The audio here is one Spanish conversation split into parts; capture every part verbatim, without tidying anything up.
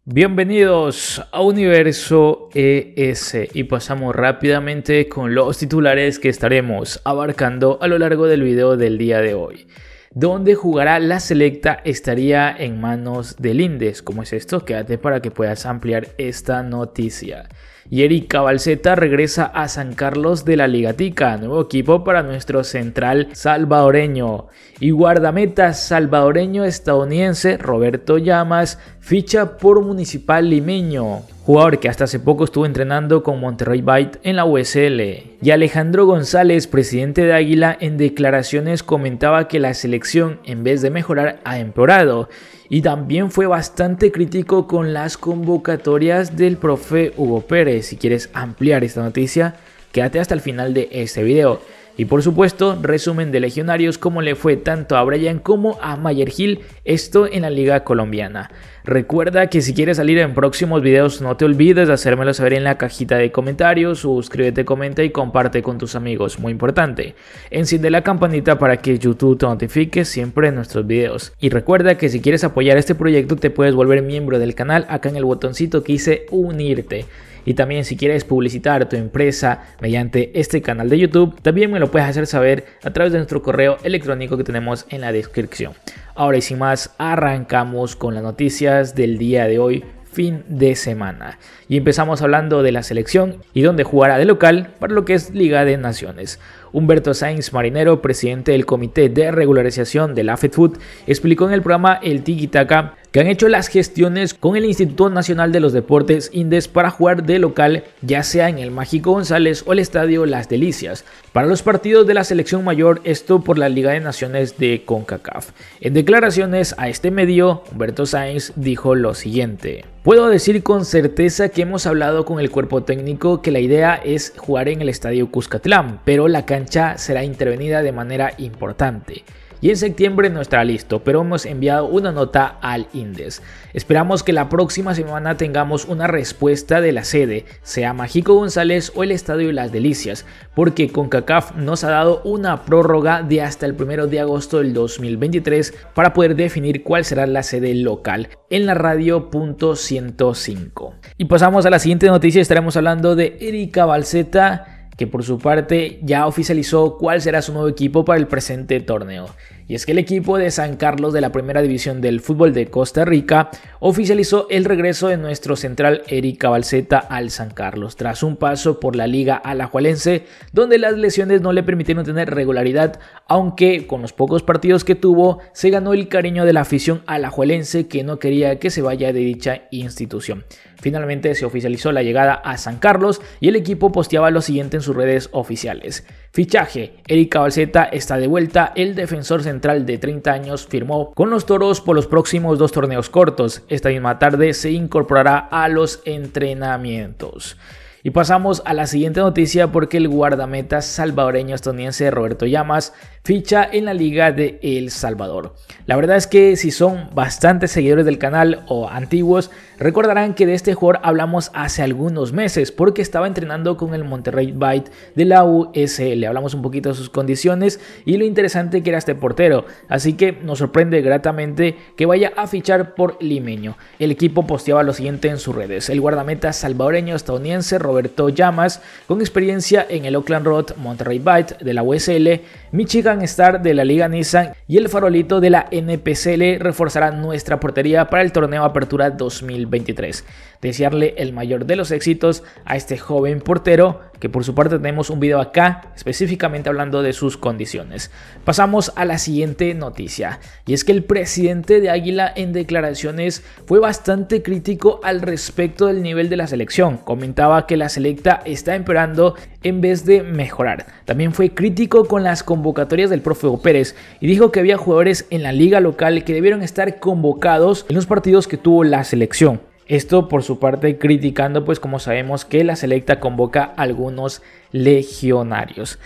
Bienvenidos a Universo E S y pasamos rápidamente con los titulares que estaremos abarcando a lo largo del video del día de hoy. Donde jugará la selecta estaría en manos del Indes. ¿Cómo es esto? Quédate para que puedas ampliar esta noticia. Y Erika Balseta regresa a San Carlos de la Ligatica, nuevo equipo para nuestro central salvadoreño. Y guardameta salvadoreño estadounidense Roberto Llamas ficha por Municipal Limeño, jugador que hasta hace poco estuvo entrenando con Monterrey Byte en la U S L. Y Alejandro González, presidente de Águila, en declaraciones comentaba que la selección en vez de mejorar ha empeorado. Y también fue bastante crítico con las convocatorias del profe Hugo Pérez. Si quieres ampliar esta noticia, quédate hasta el final de este video. Y por supuesto, resumen de Legionarios, cómo le fue tanto a Brian como a Mayer Gil, esto en la Liga Colombiana. Recuerda que si quieres salir en próximos videos, no te olvides de hacérmelo saber en la cajita de comentarios, suscríbete, comenta y comparte con tus amigos, muy importante. Enciende la campanita para que YouTube te notifique siempre en nuestros videos. Y recuerda que si quieres apoyar este proyecto, te puedes volver miembro del canal acá en el botoncito que dice unirte. Y también si quieres publicitar tu empresa mediante este canal de YouTube, también me lo puedes hacer saber a través de nuestro correo electrónico que tenemos en la descripción. Ahora y sin más, arrancamos con las noticias del día de hoy, fin de semana. Y empezamos hablando de la selección y donde jugará de local para lo que es Liga de Naciones. Humberto Sainz Marinero, presidente del Comité de Regularización de la FEDFUT, explicó en el programa El Tiki Taka que han hecho las gestiones con el Instituto Nacional de los Deportes Indes para jugar de local, ya sea en el Mágico González o el Estadio Las Delicias, para los partidos de la selección mayor, esto por la Liga de Naciones de CONCACAF. En declaraciones a este medio, Humberto Sainz dijo lo siguiente: puedo decir con certeza que hemos hablado con el cuerpo técnico que la idea es jugar en el Estadio Cuscatlán, pero la cancha será intervenida de manera importante. Y en septiembre no estará listo, pero hemos enviado una nota al Indes. Esperamos que la próxima semana tengamos una respuesta de la sede, sea Mágico González o el Estadio Las Delicias, porque CONCACAF nos ha dado una prórroga de hasta el primero de agosto del dos mil veintitrés para poder definir cuál será la sede local en la radio punto ciento cinco. Y pasamos a la siguiente noticia, estaremos hablando de Erika Balseta, que por su parte ya oficializó cuál será su nuevo equipo para el presente torneo. Y es que el equipo de San Carlos de la primera división del fútbol de Costa Rica oficializó el regreso de nuestro central Erika Balseta al San Carlos, tras un paso por la liga alajuelense, donde las lesiones no le permitieron tener regularidad, aunque con los pocos partidos que tuvo se ganó el cariño de la afición alajuelense, que no quería que se vaya de dicha institución. Finalmente se oficializó la llegada a San Carlos y el equipo posteaba lo siguiente en sus redes oficiales: fichaje, Erika Balseta está de vuelta, el defensor central de treinta años firmó con los Toros por los próximos dos torneos cortos. Esta misma tarde se incorporará a los entrenamientos. Y pasamos a la siguiente noticia, porque el guardameta salvadoreño estadounidense Roberto Llamas ficha en la Liga de El Salvador. La verdad es que si son bastantes seguidores del canal o antiguos, recordarán que de este jugador hablamos hace algunos meses, porque estaba entrenando con el Monterrey Byte de la U S L. Hablamos un poquito de sus condiciones y lo interesante que era este portero, así que nos sorprende gratamente que vaya a fichar por Limeño. El equipo posteaba lo siguiente en sus redes: el guardameta salvadoreño estadounidense Roberto Llamas, con experiencia en el Oakland Road, Monterrey Byte de la U S L, Michigan Star de la Liga Nissan y el Farolito de la N P C L, reforzará nuestra portería para el torneo Apertura dos mil veintitrés. Desearle el mayor de los éxitos a este joven portero, que por su parte tenemos un video acá específicamente hablando de sus condiciones. Pasamos a la siguiente noticia, y es que el presidente de Águila en declaraciones fue bastante crítico al respecto del nivel de la selección. Comentaba que la selecta está empeorando en vez de mejorar. También fue crítico con las convocatorias del profe Hugo Pérez y dijo que había jugadores en la liga local que debieron estar convocados en los partidos que tuvo la selección. Esto por su parte criticando, pues como sabemos que la selecta convoca a algunos legionarios.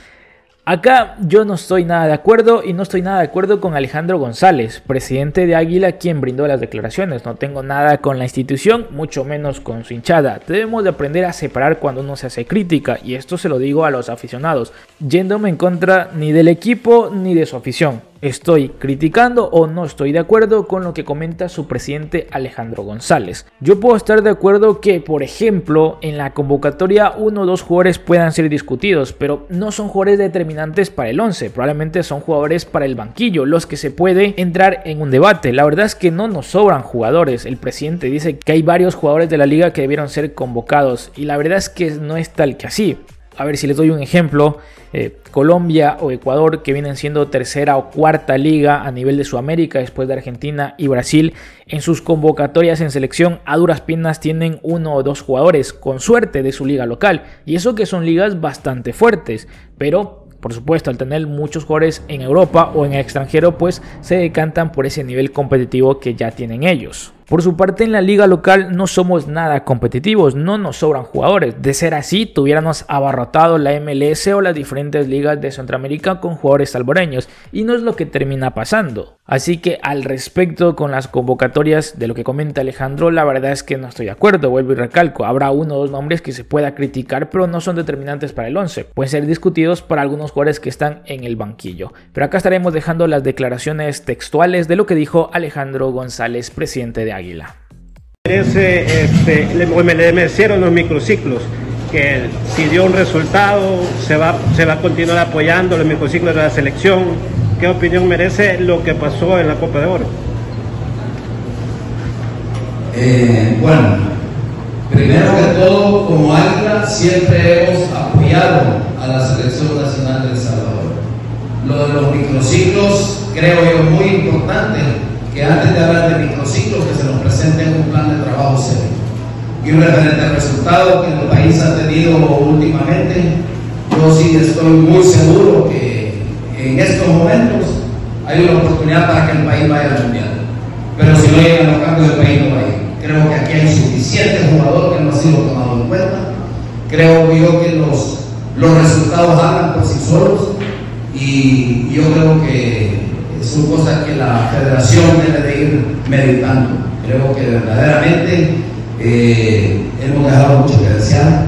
Acá yo no estoy nada de acuerdo y no estoy nada de acuerdo con Alejandro González, presidente de Águila, quien brindó las declaraciones. No tengo nada con la institución, mucho menos con su hinchada. Debemos de aprender a separar cuando uno se hace crítica, y esto se lo digo a los aficionados, yéndome en contra ni del equipo ni de su afición. estoy criticando o no estoy de acuerdo con lo que comenta su presidente Alejandro González. Yo puedo estar de acuerdo que, por ejemplo, en la convocatoria uno o dos jugadores puedan ser discutidos, pero no son jugadores determinantes para el once, probablemente son jugadores para el banquillo, los que se puede entrar en un debate. La verdad es que no nos sobran jugadores. El presidente dice que hay varios jugadores de la liga que debieron ser convocados y la verdad es que no es tal que así. A ver si les doy un ejemplo, eh, Colombia o Ecuador, que vienen siendo tercera o cuarta liga a nivel de Sudamérica después de Argentina y Brasil, en sus convocatorias en selección a duras penas tienen uno o dos jugadores, con suerte, de su liga local, y eso que son ligas bastante fuertes, pero por supuesto al tener muchos jugadores en Europa o en el extranjero pues se decantan por ese nivel competitivo que ya tienen ellos. Por su parte, en la liga local no somos nada competitivos, no nos sobran jugadores. De ser así, tuviéramos abarrotado la M L S o las diferentes ligas de Centroamérica con jugadores salvadoreños, y no es lo que termina pasando. Así que al respecto con las convocatorias de lo que comenta Alejandro, la verdad es que no estoy de acuerdo, vuelvo y recalco. Habrá uno o dos nombres que se pueda criticar, pero no son determinantes para el once. Pueden ser discutidos para algunos jugadores que están en el banquillo. Pero acá estaremos dejando las declaraciones textuales de lo que dijo Alejandro González, presidente de Águila. Ese, este, me, le me hicieron los microciclos, que si dio un resultado se va, se va a continuar apoyando los microciclos de la selección. ¿Qué opinión merece lo que pasó en la Copa de Oro? Eh, bueno, primero que todo, como Águila siempre hemos apoyado a la Selección Nacional de El Salvador. Lo de los microciclos creo yo muy importante, que antes de hablar de microciclos que se nos presente un plan de trabajo serio y un referente al resultado que el país ha tenido últimamente. Yo sí estoy muy seguro que en estos momentos hay una oportunidad para que el país vaya al mundial, pero si no llegan los cambios, el país no va a ir. Creo que aquí hay suficientes jugadores que no han sido tomados en cuenta. Creo yo que los, los resultados hablan por sí solos, y yo creo que son cosas que la federación debe de ir meditando. Creo que verdaderamente eh, hemos dejado mucho que desear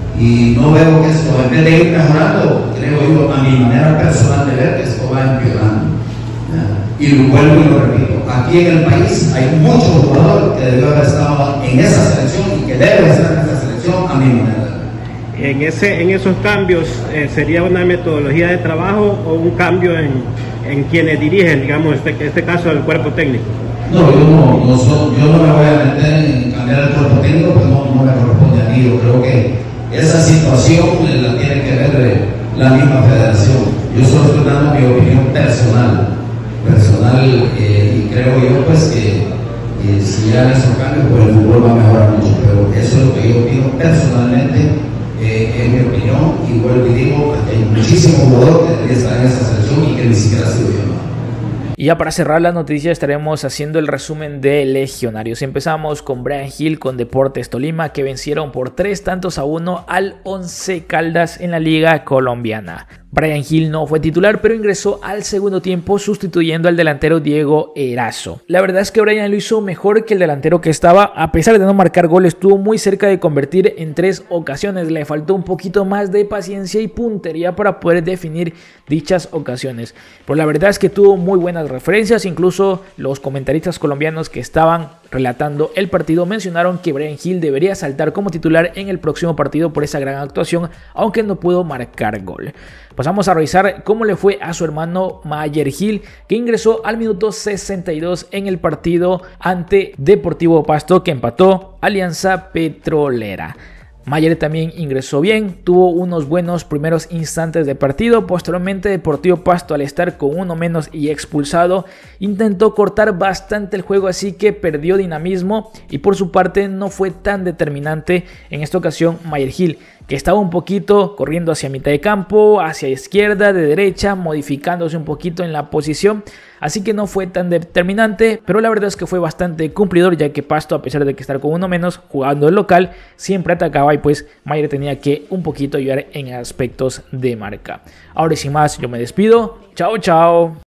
y no veo que esto, en vez de ir mejorando, creo yo, a mi manera personal de ver, que esto va empeorando. ¿Ya? Y lo vuelvo y lo repito, aquí en el país hay muchos jugadores que debió haber estado en esa selección y que deben estar en esa selección, a mi manera de ver. En, ese, en esos cambios, eh, ¿sería una metodología de trabajo o un cambio en, en quienes dirigen, digamos, este, este caso del cuerpo técnico? No, yo no, no soy, yo no me voy a meter en cambiar el cuerpo técnico, pues no, no me corresponde a mí. Yo creo que esa situación la tiene que ver la misma federación. Yo solo estoy dando mi opinión personal, personal eh, y creo yo pues que eh, si ya esos cambios, pues el fútbol va a mejorar mucho, pero eso es lo que yo opino personalmente. Eh, en mi opinión, y vuelvo y digo, hay muchísimos jugadores que deberían estar en esa selección y que ni siquiera ha sido llamado. Y ya para cerrar la noticia estaremos haciendo el resumen de Legionarios. Empezamos con Brian Hill con Deportes Tolima, que vencieron por tres tantos a uno al Once Caldas en la liga colombiana. Brian Hill no fue titular, pero ingresó al segundo tiempo sustituyendo al delantero Diego Erazo. La verdad es que Brian lo hizo mejor que el delantero que estaba, a pesar de no marcar gol, estuvo muy cerca de convertir en tres ocasiones. Le faltó un poquito más de paciencia y puntería para poder definir dichas ocasiones. Pero la verdad es que tuvo muy buenas referencias, incluso los comentaristas colombianos que estaban relatando el partido mencionaron que Brian Hill debería saltar como titular en el próximo partido por esa gran actuación, aunque no pudo marcar gol. Pasamos a revisar cómo le fue a su hermano Mayer Hill, que ingresó al minuto sesenta y dos en el partido ante Deportivo Pasto, que empató Alianza Petrolera. Mayer también ingresó bien, tuvo unos buenos primeros instantes de partido. Posteriormente Deportivo Pasto, al estar con uno menos y expulsado, intentó cortar bastante el juego, así que perdió dinamismo y por su parte no fue tan determinante en esta ocasión Mayer Hill, que estaba un poquito corriendo hacia mitad de campo, hacia izquierda, de derecha, modificándose un poquito en la posición, así que no fue tan determinante, pero la verdad es que fue bastante cumplidor, ya que Pasto, a pesar de que estar con uno menos, jugando el local, siempre atacaba y pues Mayer tenía que un poquito ayudar en aspectos de marca. Ahora sin más, yo me despido, chao chao.